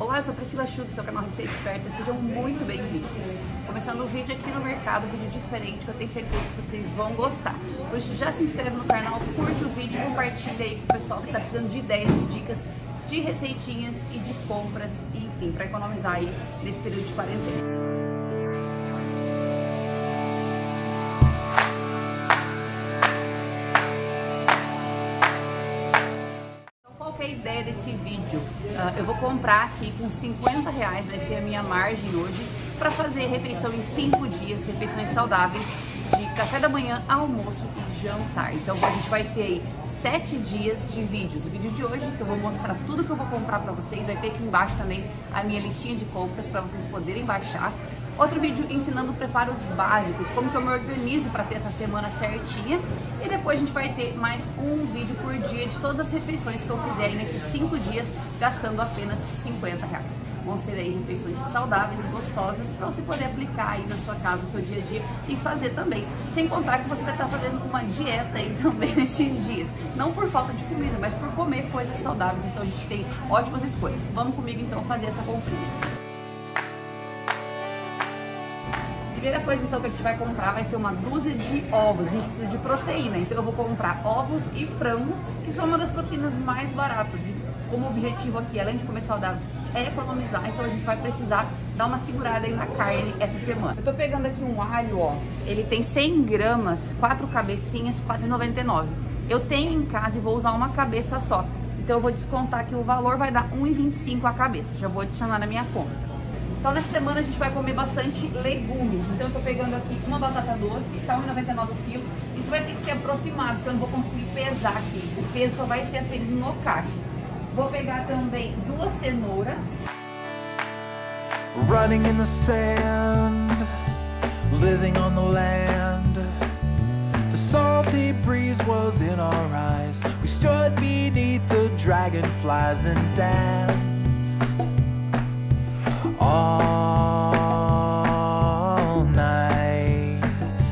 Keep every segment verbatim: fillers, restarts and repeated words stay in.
Olá, eu sou Priscila Chu, do seu canal Receita Esperta, sejam muito bem-vindos. Começando o vídeo aqui no mercado, um vídeo diferente que eu tenho certeza que vocês vão gostar. Por isso já se inscreve no canal, curte o vídeo e compartilha aí com o pessoal que está precisando de ideias, de dicas, de receitinhas e de compras, enfim, para economizar aí nesse período de quarentena. A ideia desse vídeo, uh, eu vou comprar aqui com cinquenta reais, vai ser a minha margem hoje, para fazer refeição em cinco dias, refeições saudáveis, de café da manhã, almoço e jantar. Então a gente vai ter aí sete dias de vídeos. O vídeo de hoje, que eu vou mostrar tudo que eu vou comprar para vocês, vai ter aqui embaixo também a minha listinha de compras para vocês poderem baixar. Outro vídeo ensinando preparos básicos, como que eu me organizo para ter essa semana certinha. E depois a gente vai ter mais um vídeo por dia de todas as refeições que eu fizer aí nesses cinco dias, gastando apenas cinquenta reais. Vão ser aí refeições saudáveis e gostosas para você poder aplicar aí na sua casa, no seu dia a dia e fazer também. Sem contar que você vai estar fazendo uma dieta aí também nesses dias. Não por falta de comida, mas por comer coisas saudáveis. Então a gente tem ótimas escolhas. Vamos comigo então fazer essa comprinha. A primeira coisa então que a gente vai comprar vai ser uma dúzia de ovos. A gente precisa de proteína, então eu vou comprar ovos e frango, que são uma das proteínas mais baratas. E como objetivo aqui, além de comer saudável, é economizar, então a gente vai precisar dar uma segurada aí na carne essa semana. Eu tô pegando aqui um alho, ó, ele tem cem gramas, quatro cabecinhas, quatro reais e noventa e nove centavos. Eu tenho em casa e vou usar uma cabeça só, então eu vou descontar que o valor vai dar um real e vinte e cinco centavos a cabeça, já vou adicionar na minha conta. Então nessa semana a gente vai comer bastante legumes, então eu tô pegando aqui uma batata doce, tá um real e noventa e nove centavos o quilo. Isso vai ter que ser aproximado, porque eu não vou conseguir pesar aqui, o peso só vai ser aferido no caixa. Vou pegar também duas cenouras. Running in the sand, living on the land. The salty breeze was in our eyes. We stood beneath the dragonflies and danced all night.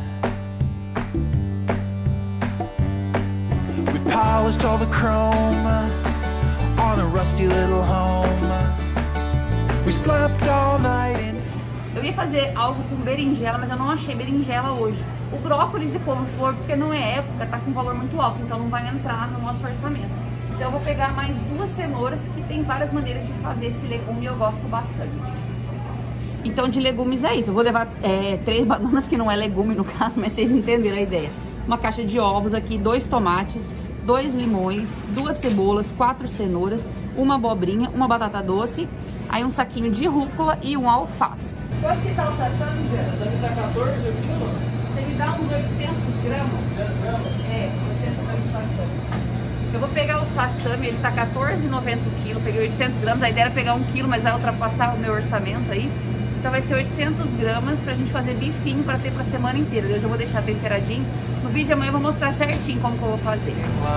We polished all the chrome on a rusty little home. We slept all night in... Eu ia fazer algo com berinjela, mas eu não achei berinjela hoje. O brócolis e couve-flor, porque não é época, tá com um valor muito alto, então não vai entrar no nosso orçamento. Então eu vou pegar mais duas cenouras, que tem várias maneiras de fazer esse legume e eu gosto bastante. Então de legumes é isso. Eu vou levar é, três bananas, que não é legume no caso, mas vocês entenderam a ideia. Uma caixa de ovos aqui, dois tomates, dois limões, duas cebolas, quatro cenouras, uma abobrinha, uma batata doce, aí um saquinho de rúcula e um alface. Quanto que tá o sassami, Jean? Essa aqui tá quatorze quilos. Você me dá uns oitocentos gramas? É, oitocentos gramas de sassami. Eu vou pegar o sassami, ele tá quatorze reais e noventa centavos o quilo, peguei oitocentos gramas, a ideia era pegar um quilo, mas vai ultrapassar o meu orçamento aí. Então vai ser oitocentos gramas pra gente fazer bifinho pra ter pra semana inteira. Eu já vou deixar temperadinho. No vídeo de amanhã eu vou mostrar certinho como que eu vou fazer.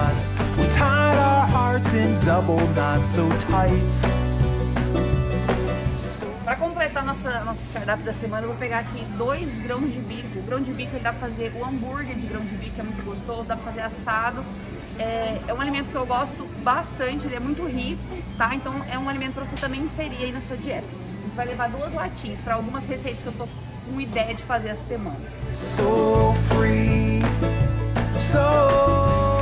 Para completar nossa, nosso cardápio da semana, eu vou pegar aqui dois grãos de bico. O grão de bico ele dá para fazer o hambúrguer de grão de bico, que é muito gostoso, dá para fazer assado. É, é um alimento que eu gosto bastante, ele é muito rico, tá? Então é um alimento para você também inserir aí na sua dieta. A gente vai levar duas latinhas para algumas receitas que eu tô com ideia de fazer essa semana. So free, so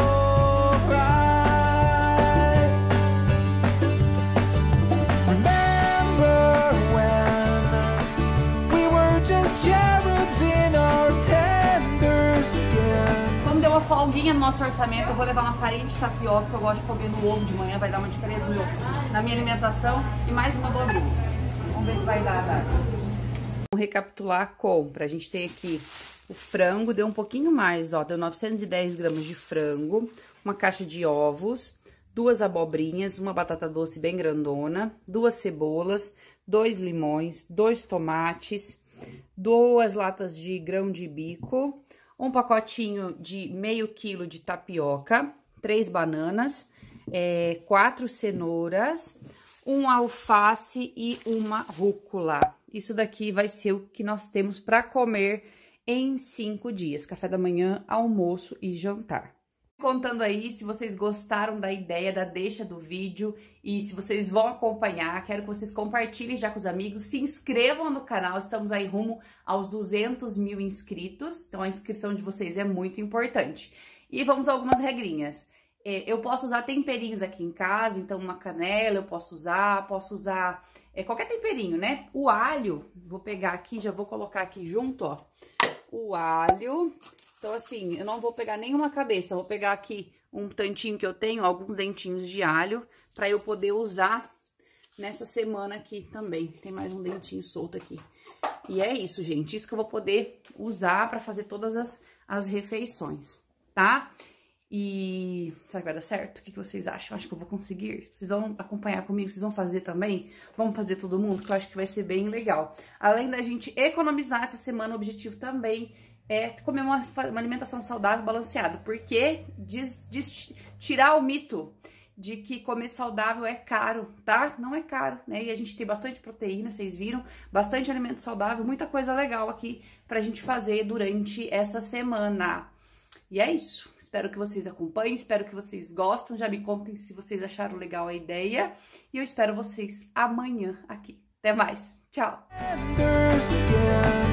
folguinha no nosso orçamento, eu vou levar uma farinha de tapioca, que eu gosto de comer no ovo de manhã, vai dar uma diferença no meu, na minha alimentação, e mais uma abobrinha. Vamos ver se vai dar, tá? Vamos recapitular a compra. A gente tem aqui o frango, deu um pouquinho mais, ó, deu novecentos e dez gramas de frango, uma caixa de ovos, duas abobrinhas, uma batata doce bem grandona, duas cebolas, dois limões, dois tomates, duas latas de grão de bico, um pacotinho de meio quilo de tapioca, três bananas, é, quatro cenouras, um alface e uma rúcula. Isso daqui vai ser o que nós temos para comer em cinco dias, café da manhã, almoço e jantar. Contando aí se vocês gostaram da ideia, da deixa do vídeo e se vocês vão acompanhar. Quero que vocês compartilhem já com os amigos, se inscrevam no canal, estamos aí rumo aos duzentos mil inscritos, então a inscrição de vocês é muito importante. E vamos a algumas regrinhas. Eu posso usar temperinhos aqui em casa, então uma canela eu posso usar, posso usar é, qualquer temperinho, né? O alho, vou pegar aqui, já vou colocar aqui junto, ó, o alho. Então, assim, eu não vou pegar nenhuma cabeça, vou pegar aqui um tantinho que eu tenho, alguns dentinhos de alho, pra eu poder usar nessa semana aqui também. Tem mais um dentinho solto aqui. E é isso, gente, isso que eu vou poder usar pra fazer todas as, as refeições, tá? E será que vai dar certo? O que, que vocês acham? Acho que eu vou conseguir. Vocês vão acompanhar comigo? Vocês vão fazer também? Vamos fazer todo mundo? Que eu acho que vai ser bem legal. Além da gente economizar essa semana, o objetivo também é comer uma, uma alimentação saudável, balanceada, porque diz, diz, tirar o mito de que comer saudável é caro, tá? Não é caro, né? E a gente tem bastante proteína, vocês viram, bastante alimento saudável, muita coisa legal aqui pra gente fazer durante essa semana. E é isso, espero que vocês acompanhem, espero que vocês gostem, já me contem se vocês acharam legal a ideia, e eu espero vocês amanhã aqui. Até mais, tchau!